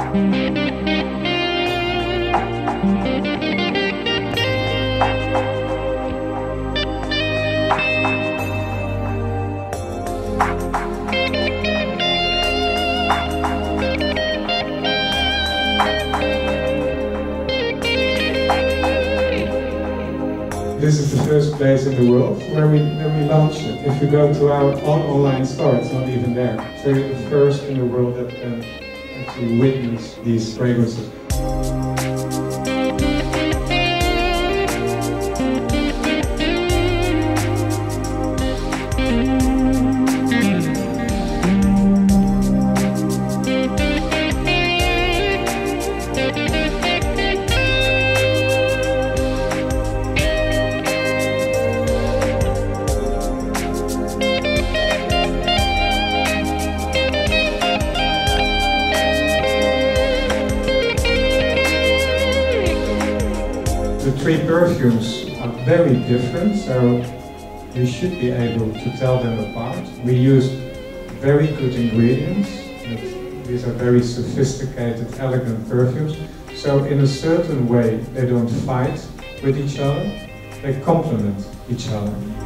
This is the first place in the world where we launched it. If you go to our online store, it's not even there. So you're the first in the world that can actually witness these fragrances. The three perfumes are very different, so you should be able to tell them apart. We used very good ingredients. These are very sophisticated, elegant perfumes. So in a certain way, they don't fight with each other, they complement each other.